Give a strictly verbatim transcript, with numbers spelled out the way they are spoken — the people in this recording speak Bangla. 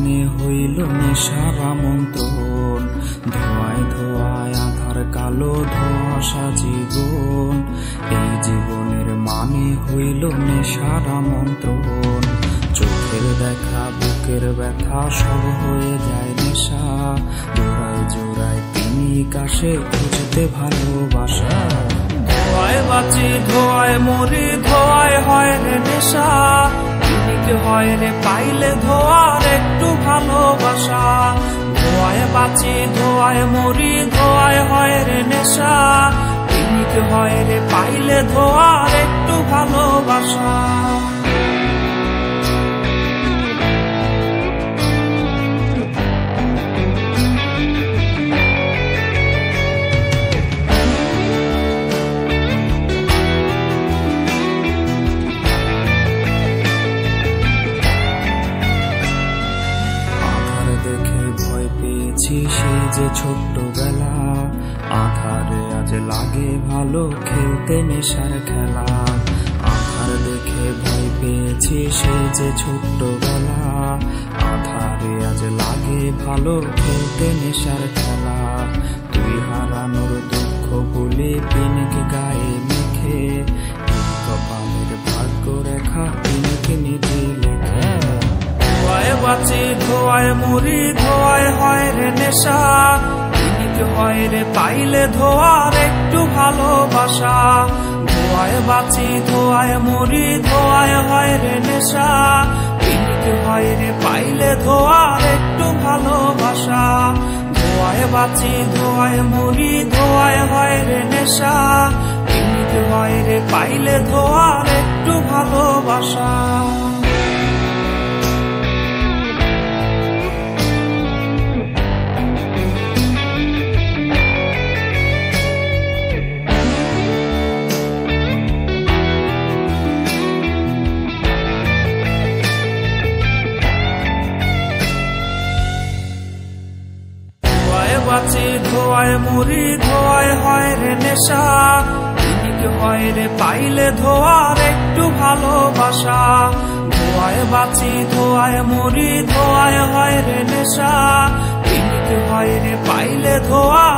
মানে হইল নেশার আমন্ত্রণ। ধোঁয়ায় ধোঁয়ায় আধার কালো ধোঁয়াশা জীবন, এই জীবনের মানে হইল নেশার আমন্ত্রণ। চোখের দেখা বুকের ব্যথা সব হয়ে যায় নেশা, জোড়ায় জোড়ায় তিনি কাশে খুঁজতে ভালোবাসা। ধোঁয়ায় বাঁচি ধোঁয়ায় মরি ধোঁয়ায় হয় রে নেশা, তিনিকে হয় রে পাইলে ধোঁয়ার একটু ভালোবাসা। ধোঁয়ায় বাঁচি ধোঁয়ায় মরি ধোঁয়ায় হয় রে নেশা, তিনিকে হয় রে পাইলে ধোঁয়ার একটু ভালোবাসা। সেই যে ছোট্টবেলা, আধারে আজ লাগে ভালো খেলতে নেশার খেলা। আধার দেখে ভয় পেয়েছি সেই যে ছোট্টবেলা, আধারে আজ লাগে ভালো খেলতে নেশার খেলা। তুই হারানোর দুঃখ বলে পিনিক গায়ে মেখে, কপালের ভাগ্য রেখা পিনিকে নিজে লেখে। ধোঁয়ায় বাঁচি ধোঁয়ায় মরি ধোঁয়ায় হয় রে নেশা, তিনিকে হয় রে পাইলে ধোঁয়ার একটু ভালোবাসা। ধোঁয়ায় বাঁচি ধোঁয়ায় মরি ধোঁয়ায় হয় রে নেশা, তিনিকে হয় রে পাইলে ধোঁয়ার একটু ভালোবাসা। ধোঁয়ায় বাঁচি ধোঁয়ায় মরি ধোঁয়ায় হয় রে নেশা, তিনিকে হয় রে পাইলে ধোঁয়ার একটু ভালোবাসা। বাঁচি ধোঁয়ায় মরি ধোঁয়ায় হয় রে নেশা, তিনিকে হয় রে পাইলে ধোঁয়ার একটু ভালোবাসা। ধোঁয়ায় বাঁচি ধোঁয়ায় মরি ধোঁয়ায় হয় রে নেশা, তিনিকে হয় রে পাইলে ধোঁয়া